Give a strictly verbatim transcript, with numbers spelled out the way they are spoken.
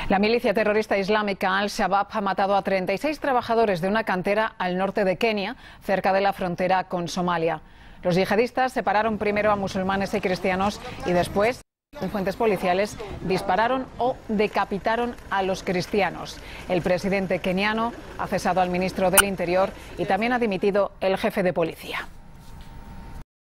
La milicia terrorista islámica Al-Shabaab ha matado a treinta y seis trabajadores de una cantera al norte de Kenia, cerca de la frontera con Somalia. Los yihadistas separaron primero a musulmanes y cristianos y después, según fuentes policiales, dispararon o decapitaron a los cristianos. El presidente keniano ha cesado al ministro del Interior y también ha dimitido el jefe de policía.